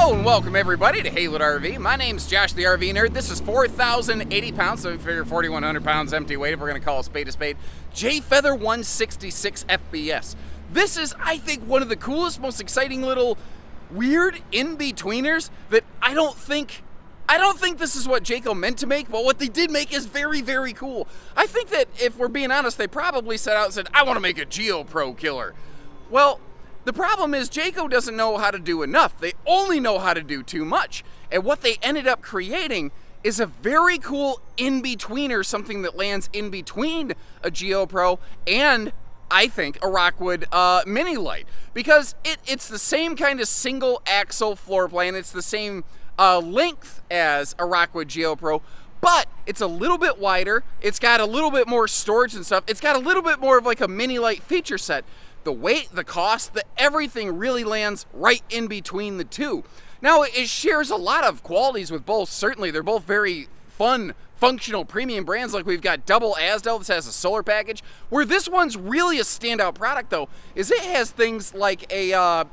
Hello and welcome everybody to Haylett RV. My name's Josh the RV Nerd. This is 4,080 pounds, so we figure 4,100 pounds empty weight if we're gonna call a spade, J-Feather 166 FBS. This is, I think, one of the coolest, most exciting little weird in-betweeners that I don't think this is what Jayco meant to make, but what they did make is very, very cool. I think that if we're being honest, they probably set out and said, I want to make a GeoPro killer. Well, the problem is Jayco doesn't know how to do enough. They only know how to do too much. And what they ended up creating is a very cool in-betweener, something that lands in between a GeoPro and, I think, a Rockwood Mini Lite. Because it's the same kind of single axle floor plan. It's the same length as a Rockwood GeoPro, but it's a little bit wider. It's got a little bit more storage and stuff. It's got a little bit more of like a Mini Lite feature set. The weight, the cost, everything really lands right in between the two. Now, it shares a lot of qualities with both. Certainly, they're both very fun, functional premium brands. Like we've got Double Azdel that has a solar package. Where this one's really a standout product, though, is it has things like a,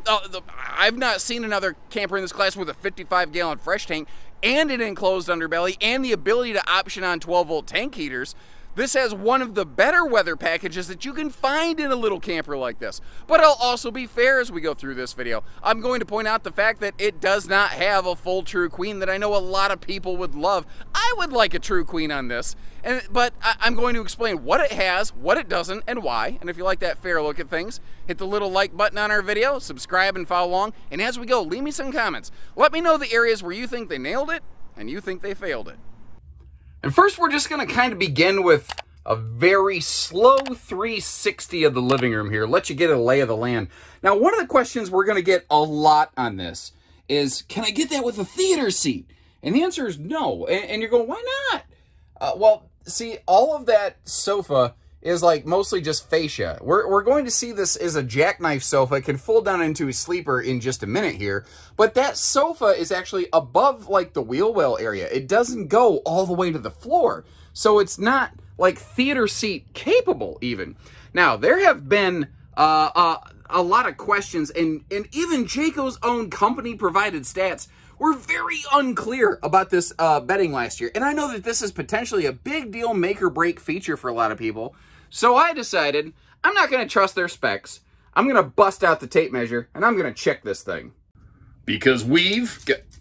I've not seen another camper in this class with a 55-gallon fresh tank and an enclosed underbelly and the ability to option on 12-volt tank heaters. This has one of the better weather packages that you can find in a little camper like this. But I'll also be fair as we go through this video. I'm going to point out the fact that it does not have a full True Queen that I know a lot of people would love. I would like a True Queen on this, but I'm going to explain what it has, what it doesn't, and why. And if you like that fair look at things, hit the little like button on our video, subscribe and follow along, and as we go, leave me some comments. Let me know the areas where you think they nailed it and you think they failed it. And first, we're just going to kind of begin with a very slow 360 of the living room here. Let you get a lay of the land. Now, one of the questions we're going to get a lot on this is, can I get that with a theater seat? And the answer is no. And you're going, why not? Well, see, all of that sofa is like mostly just fascia. We're going to see this as a jackknife sofa. It can fold down into a sleeper in just a minute here. But that sofa is actually above like the wheel well area. It doesn't go all the way to the floor. So it's not like theater seat capable even. Now, there have been a lot of questions and even Jayco's own company provided stats were very unclear about this bedding last year. And I know that this is potentially a big deal make or break feature for a lot of people. So I decided I'm not going to trust their specs. I'm going to bust out the tape measure and I'm going to check this thing. Because we've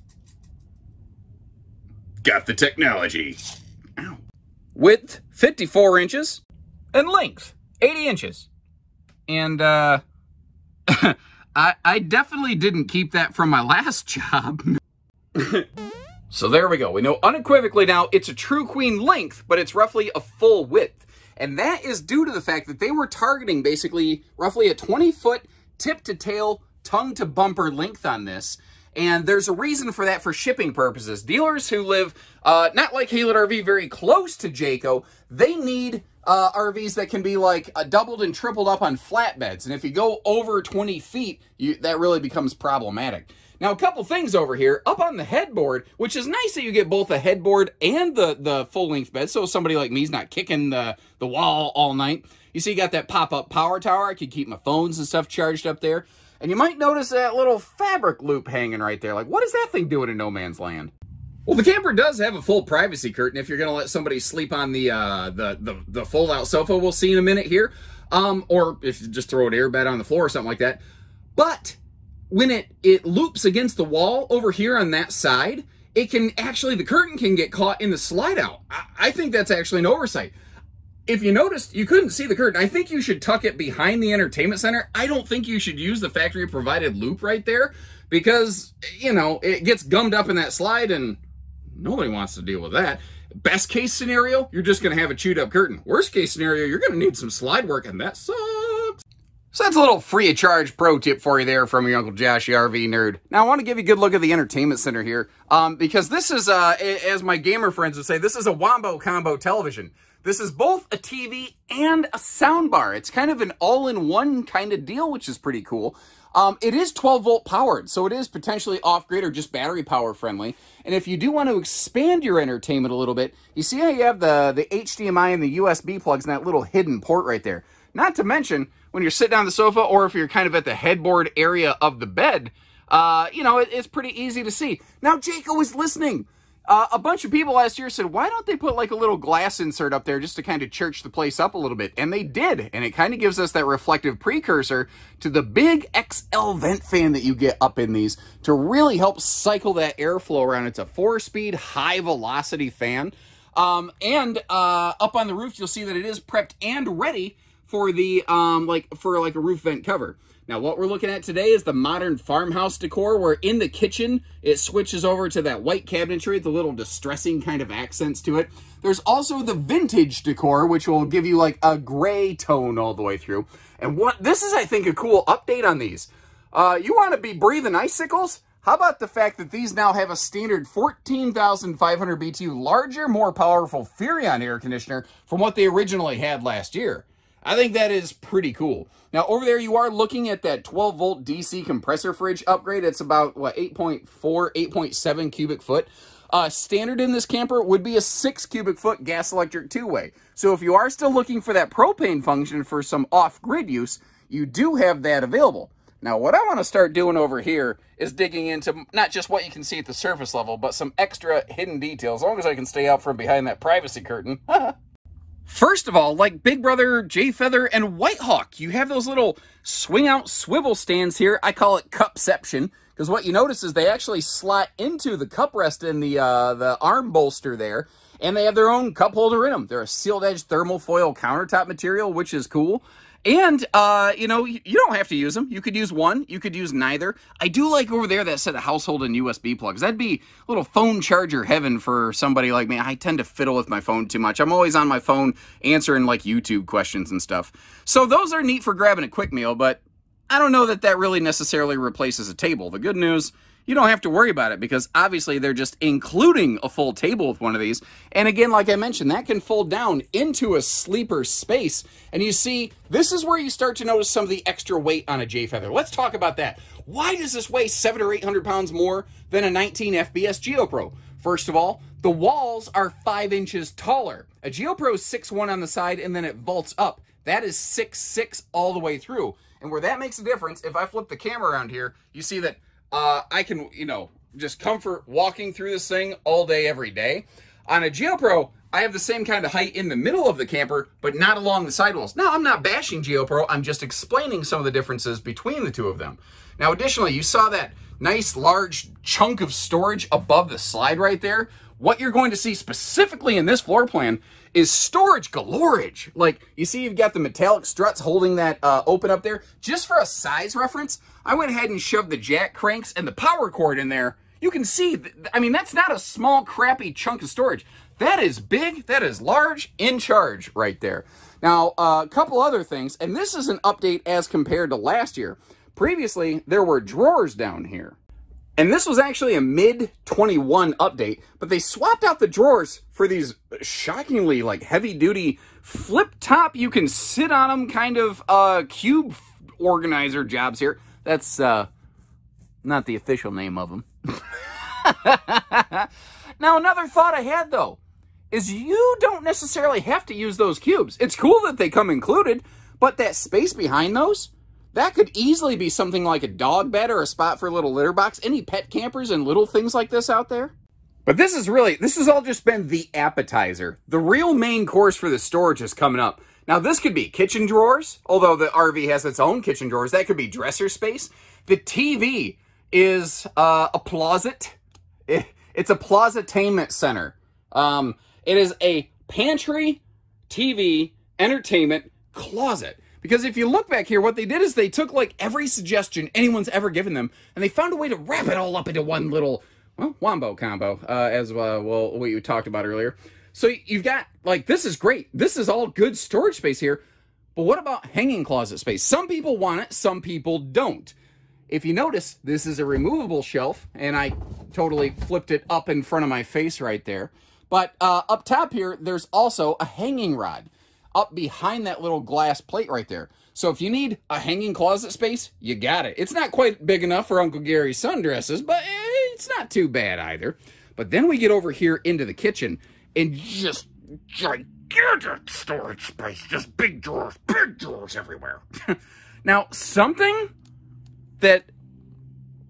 got the technology. Ow. Width, 54 inches. And length, 80 inches. And I definitely didn't keep that from my last job. So there we go. We know unequivocally now it's a True Queen length, but it's roughly a full width. And that is due to the fact that they were targeting basically roughly a 20-foot tip-to-tail, tongue-to-bumper length on this. And there's a reason for that for shipping purposes. Dealers who live, not like Haylett RV, very close to Jayco, they need RVs that can be like doubled and tripled up on flatbeds. And if you go over 20 feet, that really becomes problematic. Now, a couple things over here. Up on the headboard, which is nice that you get both a headboard and the full-length bed, so somebody like me is not kicking the wall all night. You see you got that pop-up power tower. I could keep my phones and stuff charged up there. And you might notice that little fabric loop hanging right there. Like, what is that thing doing in no man's land? Well, the camper does have a full privacy curtain if you're going to let somebody sleep on the fold-out sofa we'll see in a minute here. Or if you just throw an airbed on the floor or something like that. But when it loops against the wall over here on that side, it can actually, the curtain can get caught in the slide out. I think that's actually an oversight. If you noticed, you couldn't see the curtain. I think you should tuck it behind the entertainment center. I don't think you should use the factory provided loop right there because, you know, it gets gummed up in that slide and nobody wants to deal with that. Best case scenario, you're just going to have a chewed up curtain. Worst case scenario, you're going to need some slide work and that sucks. So that's a little free of charge pro tip for you there from your Uncle Josh, the RV nerd. Now I want to give you a good look at the entertainment center here because this is, as my gamer friends would say, this is a Wombo combo television. This is both a TV and a soundbar. It's kind of an all-in-one kind of deal, which is pretty cool. It is 12-volt powered, so it is potentially off-grid or just battery power friendly. And if you do want to expand your entertainment a little bit, you see how you have the HDMI and the USB plugs in that little hidden port right there. Not to mention, when you're sitting on the sofa or if you're kind of at the headboard area of the bed, You know, it's pretty easy to see. Now, Jayco is listening. A bunch of people last year said, why don't they put like a little glass insert up there just to kind of church the place up a little bit? And they did. And it kind of gives us that reflective precursor to the big XL vent fan that you get up in these to really help cycle that airflow around. It's a 4-speed, high-velocity fan. And up on the roof, you'll see that it is prepped and ready for the, like a roof vent cover. Now, what we're looking at today is the modern farmhouse decor, where in the kitchen, it switches over to that white cabinetry with the little distressing kind of accents to it. There's also the vintage decor, which will give you like a gray tone all the way through. And this is, I think, a cool update on these. You want to be breathing icicles? How about the fact that these now have a standard 14,500 BTU larger, more powerful Furrion air conditioner from what they originally had last year? I think that is pretty cool. Now, over there, you are looking at that 12-volt DC compressor fridge upgrade. It's about, what, 8.4, 8.7 cubic foot. Standard in this camper would be a 6 cubic foot gas-electric two-way. So if you are still looking for that propane function for some off-grid use, you do have that available. Now, what I want to start doing over here is digging into not just what you can see at the surface level, but some extra hidden details, as long as I can stay out from behind that privacy curtain. First of all, like Big Brother, Jayfeather, and Whitehawk, you have those little swing-out swivel stands here. I call it cupception, because what you notice is they actually slot into the cup rest in the arm bolster there, and they have their own cup holder in them. They're a sealed-edge thermal foil countertop material, which is cool. And, you know, you don't have to use them. You could use one. You could use neither. I do like over there that set of household and USB plugs. That'd be a little phone charger heaven for somebody like me. I tend to fiddle with my phone too much. I'm always on my phone answering, like, YouTube questions and stuff. So those are neat for grabbing a quick meal, but I don't know that that really necessarily replaces a table. The good news, you don't have to worry about it, because obviously they're just including a full table with one of these. And again, like I mentioned, that can fold down into a sleeper space. And you see, this is where you start to notice some of the extra weight on a Jayfeather. Let's talk about that. Why does this weigh 700 or 800 pounds more than a 19 FBS GeoPro? First of all, the walls are 5 inches taller. A GeoPro is 6'1" on the side, and then it vaults up. That is 6'6" all the way through. And where that makes a difference, if I flip the camera around here, you see that I can, you know, just comfort walking through this thing all day, every day. On a GeoPro, I have the same kind of height in the middle of the camper, but not along the sidewalls. Now, I'm not bashing GeoPro. I'm just explaining some of the differences between the two of them. Now, additionally, you saw that nice, large chunk of storage above the slide right there. What you're going to see specifically in this floor plan is storage galorage. Like, you see you've got the metallic struts holding that open up there. Just for a size reference, I went ahead and shoved the jack cranks and the power cord in there. You can see, I mean, that's not a small, crappy chunk of storage. That is big, that is large, in charge right there. Now, a couple other things, and this is an update as compared to last year. Previously, there were drawers down here. And this was actually a mid-21 update, but they swapped out the drawers for these shockingly, like, heavy-duty flip-top, you can sit on them kind of cube organizer jobs here. That's not the official name of them. Now, another thought I had, though, is you don't necessarily have to use those cubes. It's cool that they come included, but that space behind those, that could easily be something like a dog bed or a spot for a little litter box. Any pet campers and little things like this out there? But this has all just been the appetizer. The real main course for the storage is coming up. Now, this could be kitchen drawers, although the RV has its own kitchen drawers. That could be dresser space. The TV is a closet. It's a closetainment center. It is a pantry, TV, entertainment closet. Because if you look back here, what they did is they took like every suggestion anyone's ever given them, and they found a way to wrap it all up into one little, well, wombo combo, as well, what you talked about earlier. So you've got, like, this is great. This is all good storage space here. But what about hanging closet space? Some people want it, some people don't. If you notice, this is a removable shelf, and I totally flipped it up in front of my face right there. But up top here, there's also a hanging rod up behind that little glass plate right there. So if you need a hanging closet space, you got it. It's not quite big enough for Uncle Gary's sundresses, but it's not too bad either. But then we get over here into the kitchen, and just gigantic storage space. Just big drawers everywhere. Now, something that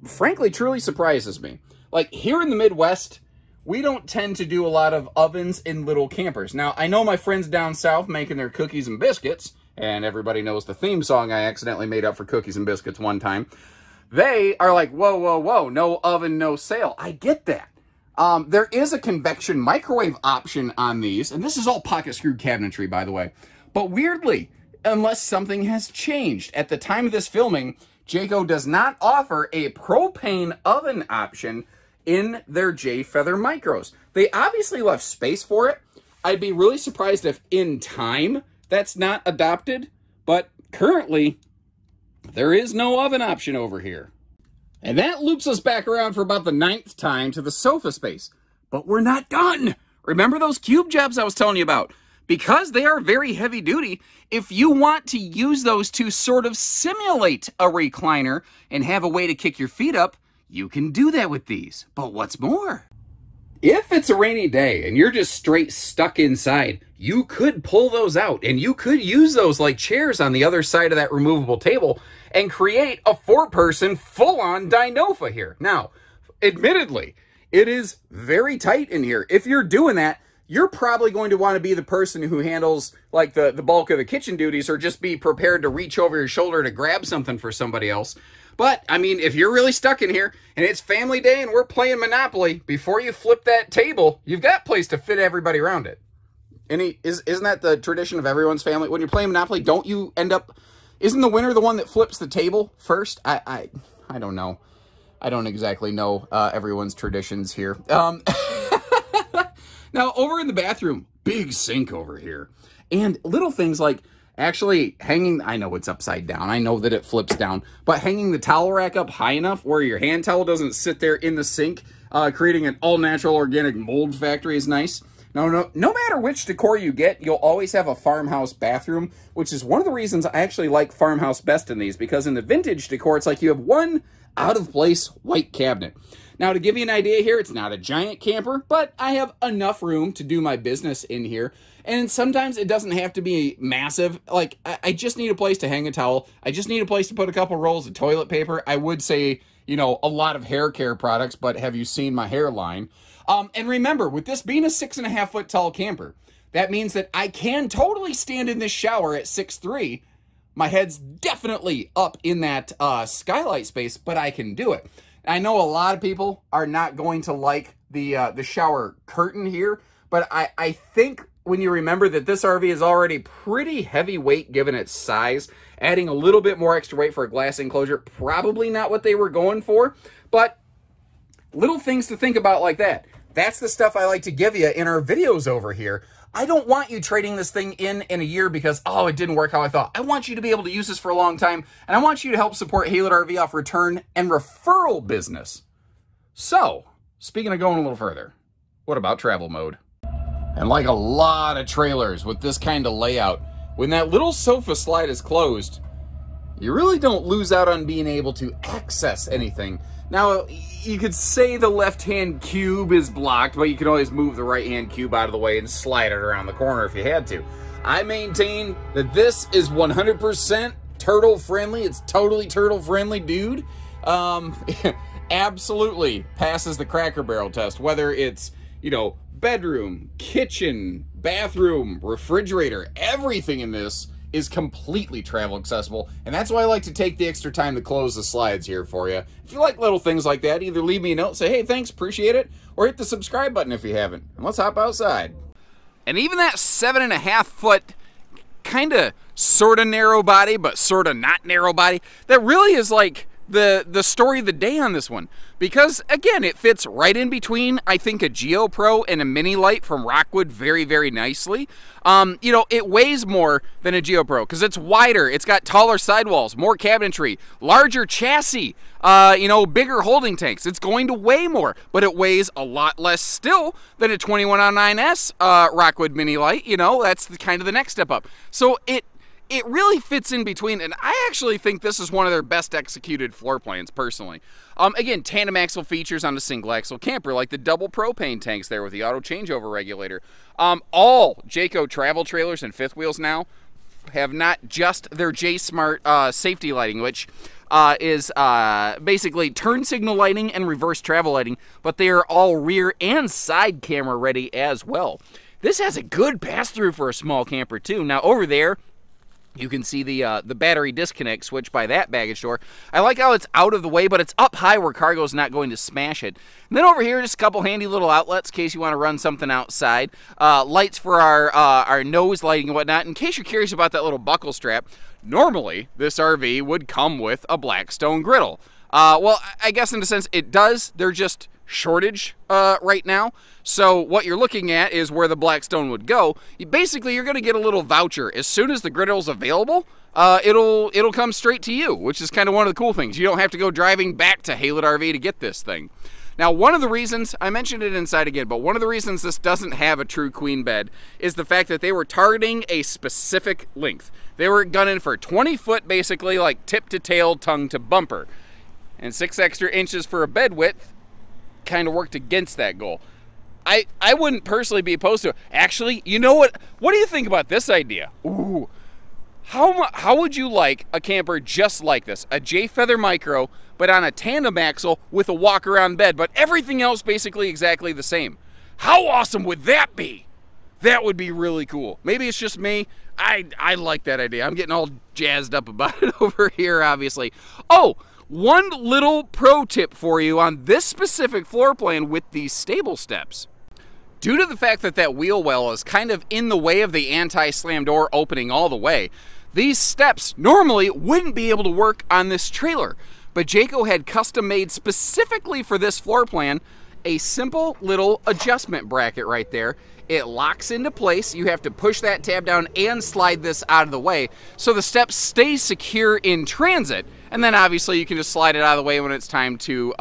frankly truly surprises me. Like, here in the Midwest, we don't tend to do a lot of ovens in little campers. Now, I know my friends down south making their cookies and biscuits, and everybody knows the theme song I accidentally made up for cookies and biscuits one time. They are like, whoa, whoa, whoa, no oven, no sale. I get that. There is a convection microwave option on these, and this is all pocket screwed cabinetry, by the way. But weirdly, unless something has changed, at the time of this filming, Jayco does not offer a propane oven option in their Jayfeather Micros. They obviously left space for it. I'd be really surprised if in time that's not adopted, but currently there is no oven option over here. And that loops us back around for about the 9th time to the sofa space. But we're not done. Remember those cube jobs I was telling you about? Because they are very heavy duty, if you want to use those to sort of simulate a recliner and have a way to kick your feet up, you can do that with these. But what's more, if it's a rainy day and you're just straight stuck inside, you could pull those out and you could use those like chairs on the other side of that removable table and create a 4-person full-on Dinofa here. Now, admittedly, it is very tight in here. If you're doing that, you're probably going to want to be the person who handles like the bulk of the kitchen duties, or just be prepared to reach over your shoulder to grab something for somebody else. But, I mean, if you're really stuck in here and it's family day and we're playing Monopoly, before you flip that table, you've got place to fit everybody around it. Isn't that the tradition of everyone's family? When you're playing Monopoly, don't you end up... Isn't the winner the one that flips the table first? I don't know. I don't exactly know everyone's traditions here. Now, over in the bathroom, big sink over here. And little things like actually hanging, I know it's upside down, I know that it flips down, but hanging the towel rack up high enough where your hand towel doesn't sit there in the sink, creating an all-natural organic mold factory is nice. Now, no matter which decor you get, you'll always have a farmhouse bathroom, which is one of the reasons I actually like farmhouse best in these, because in the vintage decor, it's like you have one out-of-place white cabinet. Now, to give you an idea here, it's not a giant camper, but I have enough room to do my business in here. And sometimes it doesn't have to be massive. Like, I just need a place to hang a towel. I just need a place to put a couple rolls of toilet paper. I would say, you know, a lot of hair care products, but have you seen my hairline? And remember, with this being a 6.5-foot tall camper, that means that I can totally stand in this shower at 6'3". My head's definitely up in that skylight space, but I can do it. I know a lot of people are not going to like the shower curtain here, but I think when you remember that this RV is already pretty heavyweight given its size, adding a little bit more extra weight for a glass enclosure, probably not what they were going for, but little things to think about like that. That's the stuff I like to give you in our videos over here. I don't want you trading this thing in a year because, oh, it didn't work how I thought. I want you to be able to use this for a long time, and I want you to help support Haylett RV off return and referral business. So, speaking of going a little further, what about travel mode? And like a lot of trailers with this kind of layout, when that little sofa slide is closed, you really don't lose out on being able to access anything. Now, you could say the left-hand cube is blocked, but you can always move the right-hand cube out of the way and slide it around the corner if you had to. I maintain that this is 100% turtle-friendly. It's totally turtle-friendly, dude. Absolutely passes the Cracker Barrel test, whether it's, you know, bedroom, kitchen, bathroom, refrigerator, everything in this is completely travel accessible, and that's why I like to take the extra time to close the slides here for you. If you like little things like that, either leave me a note, say, hey, thanks, appreciate it, or hit the subscribe button if you haven't. And let's hop outside. And even that 7.5-foot kind of sort of narrow body, but sort of not narrow body, that really is like the story of the day on this one. Because, again, it fits right in between, I think, a Geo Pro and a Mini Lite from Rockwood very, very nicely. You know, it weighs more than a Geo Pro because it's wider, it's got taller sidewalls, more cabinetry, larger chassis, you know, bigger holding tanks. It's going to weigh more, but it weighs a lot less still than a 2109S Rockwood Mini Lite. You know, that's kind of the next step up. So it really fits in between, and I actually think this is one of their best executed floor plans, personally. Again, tandem axle features on a single axle camper, like the double propane tanks there with the auto changeover regulator. All Jayco travel trailers and fifth wheels now have not just their J-Smart safety lighting, which is basically turn signal lighting and reverse travel lighting, but they are all rear and side camera ready as well. This has a good pass-through for a small camper too. Now over there, you can see the battery disconnect switch by that baggage door. I like how it's out of the way, but it's up high where cargo is not going to smash it. And then over here, just a couple handy little outlets in case you want to run something outside. Lights for our nose lighting and whatnot. In case you're curious about that little buckle strap, normally this RV would come with a Blackstone griddle. Well, I guess in a sense it does. They're just shortage right now. So what you're looking at is where the Blackstone would go. Basically, you're going to get a little voucher. As soon as the griddle's available, it'll come straight to you, which is kind of one of the cool things. You don't have to go driving back to Haylett RV to get this thing. Now, one of the reasons, I mentioned it inside again, but one of the reasons this doesn't have a true queen bed is the fact that they were targeting a specific length. They were gunning for 20 foot, basically, like tip to tail, tongue to bumper. And 6 extra inches for a bed width kind of worked against that goal. I wouldn't personally be opposed to it. Actually, you know what? What do you think about this idea? Ooh, how would you like a camper just like this? A Jayfeather Micro, but on a tandem axle with a walk-around bed, but everything else basically exactly the same. How awesome would that be? That would be really cool. Maybe it's just me. I like that idea. I'm getting all jazzed up about it over here, obviously. Oh, one little pro tip for you on this specific floor plan with these stable steps. Due to the fact that that wheel well is kind of in the way of the anti-slam door opening all the way, these steps normally wouldn't be able to work on this trailer. But Jayco had custom made specifically for this floor plan a simple little adjustment bracket right there. It locks into place. You have to push that tab down and slide this out of the way so the steps stay secure in transit. And then obviously you can just slide it out of the way when it's time to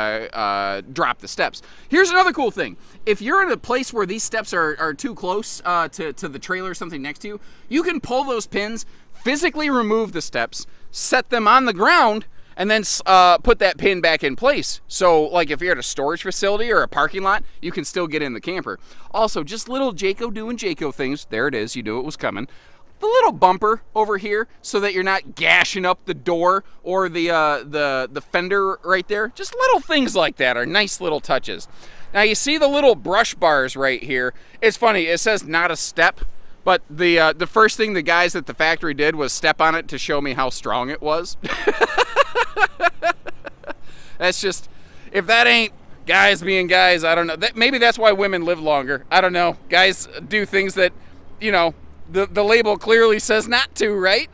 drop the steps. Here's another cool thing. If you're in a place where these steps are too close to the trailer or something next to you, you can pull those pins, physically remove the steps, set them on the ground, and then put that pin back in place. So like if you're at a storage facility or a parking lot, you can still get in the camper. Also, just little Jayco doing Jayco things. There it is, you knew it was coming. The little bumper over here so that you're not gashing up the door or the fender right there. Just little things like that are nice little touches. Now you see the little brush bars right here. It's funny, it says not a step, but the first thing the guys at the factory did was step on it to show me how strong it was. That's just, if that ain't guys being guys, I don't know. Maybe that's why women live longer. I don't know. Guys do things that, you know, the label clearly says not to, right?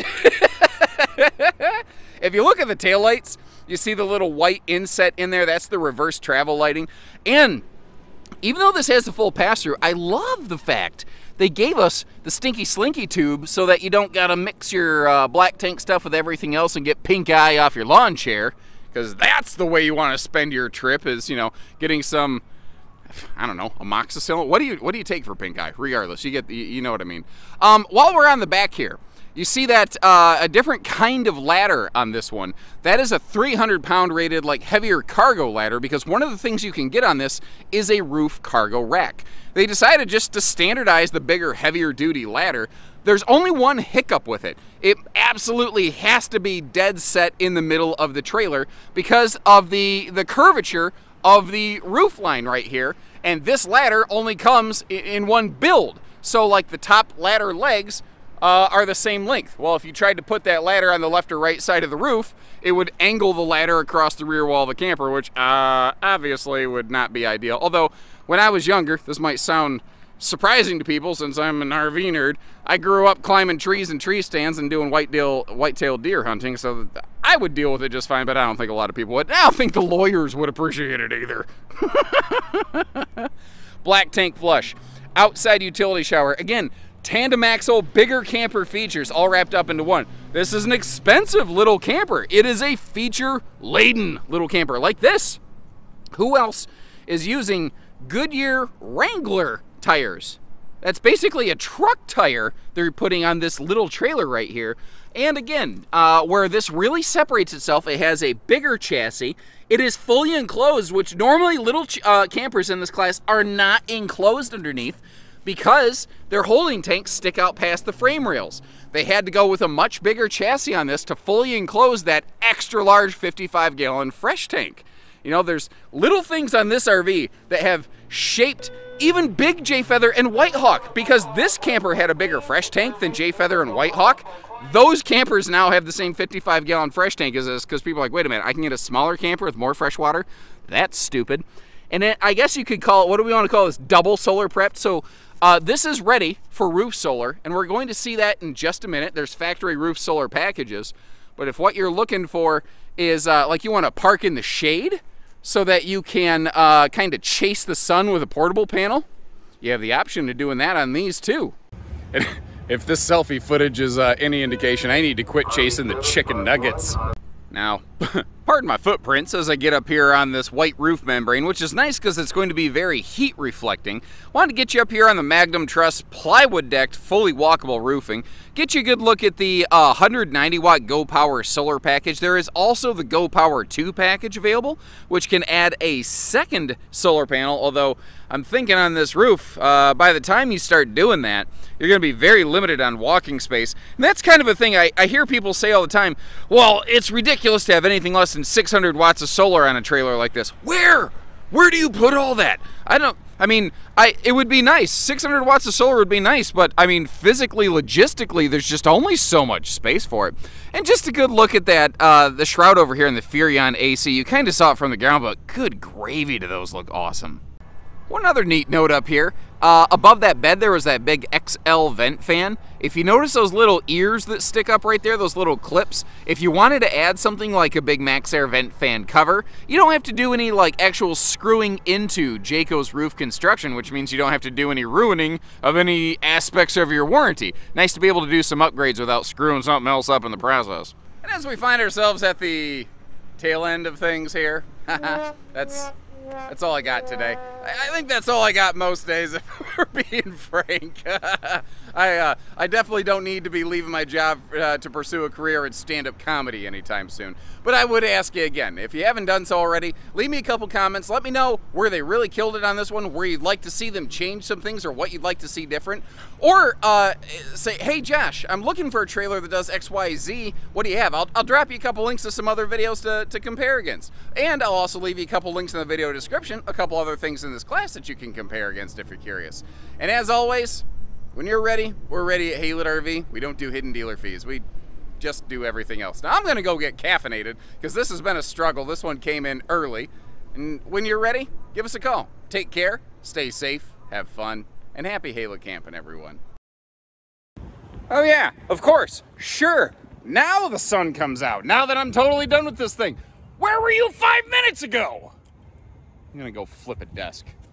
If you look at the taillights, you see the little white inset in there. That's the reverse travel lighting. And even though this has the full pass-through, I love the fact they gave us the Stinky Slinky tube so that you don't gotta mix your black tank stuff with everything else and get pink eye off your lawn chair, because that's the way you want to spend your trip, is, you know, getting some, I don't know, amoxicillin. What do you take for pink eye? Regardless, you know what I mean. While we're on the back here, you see that a different kind of ladder on this one. That is a 300-pound rated, like, heavier cargo ladder, because one of the things you can get on this is a roof cargo rack. They decided just to standardize the bigger, heavier duty ladder. There's only one hiccup with it. It absolutely has to be dead set in the middle of the trailer because of the curvature of the roof line right here. And this ladder only comes in one build. So like the top ladder legs are the same length. Well, if you tried to put that ladder on the left or right side of the roof, it would angle the ladder across the rear wall of the camper, which obviously would not be ideal. Although, when I was younger, this might sound surprising to people since I'm an RV nerd, I grew up climbing trees and tree stands and doing white-tailed deer hunting, so I would deal with it just fine, but I don't think a lot of people would. I don't think the lawyers would appreciate it either. Black tank flush. Outside utility shower. Again, tandem axle, bigger camper features all wrapped up into one. This is an expensive little camper. It is a feature-laden little camper like this. Who else is using Goodyear Wrangler tires? That's basically a truck tire they're putting on this little trailer right here. And again, where this really separates itself, it has a bigger chassis. It is fully enclosed, which normally little campers in this class are not enclosed underneath. because their holding tanks stick out past the frame rails. They had to go with a much bigger chassis on this to fully enclose that extra large 55-gallon fresh tank. You know, there's little things on this RV that have shaped even big Jay Feather and Whitehawk, because this camper had a bigger fresh tank than Jay Feather and Whitehawk. Those campers now have the same 55-gallon fresh tank as this, because people are like, wait a minute, I can get a smaller camper with more fresh water? That's stupid. And then I guess you could call it, what do we want to call this, double solar prepped? So this is ready for roof solar, and we're going to see that in just a minute. There's factory roof solar packages, but if what you're looking for is like you want to park in the shade so that you can kind of chase the sun with a portable panel, you have the option of doing that on these too. And if this selfie footage is any indication, I need to quit chasing the chicken nuggets. Now, pardon my footprints as I get up here on this white roof membrane, which is nice because it's going to be very heat reflecting. Wanted to get you up here on the Magnum Truss plywood decked, fully walkable roofing. Get you a good look at the 190 watt Go Power solar package. There is also the Go Power 2 package available, which can add a second solar panel, although I'm thinking on this roof, by the time you start doing that, you're going to be very limited on walking space. And that's kind of a thing I hear people say all the time, well, it's ridiculous to have anything less than 600 watts of solar on a trailer like this. Where do you put all that? It would be nice. 600 watts of solar would be nice, but I mean, physically, logistically, there's just only so much space for it. And just a good look at that, the shroud over here in the Furrion AC. You kind of saw it from the ground, but good gravy, do those look awesome. One other neat note up here, above that bed there was that big XL vent fan. If you notice those little ears that stick up right there, those little clips, if you wanted to add something like a big MaxxAir vent fan cover, you don't have to do any like actual screwing into Jayco's roof construction, which means you don't have to do any ruining of any aspects of your warranty. Nice to be able to do some upgrades without screwing something else up in the process. And as we find ourselves at the tail end of things here, that's all I got today. I think that's all I got most days, if we're being frank. I definitely don't need to be leaving my job to pursue a career in stand-up comedy anytime soon. But I would ask you again, if you haven't done so already, leave me a couple comments. Let me know where they really killed it on this one, where you'd like to see them change some things, or what you'd like to see different. Or say, hey Josh, I'm looking for a trailer that does X, Y, Z. What do you have? I'll drop you a couple links to some other videos to compare against. And I'll also leave you a couple links in the video description, a couple other things in this class that you can compare against if you're curious. And as always, when you're ready, we're ready at Haylett RV. We don't do hidden dealer fees. We just do everything else. Now I'm gonna go get caffeinated because this has been a struggle. This one came in early. And when you're ready, give us a call. Take care, stay safe, have fun, and happy Haylett camping, everyone. Oh yeah, of course, sure. Now the sun comes out, now that I'm totally done with this thing. Where were you 5 minutes ago? I'm gonna go flip a desk.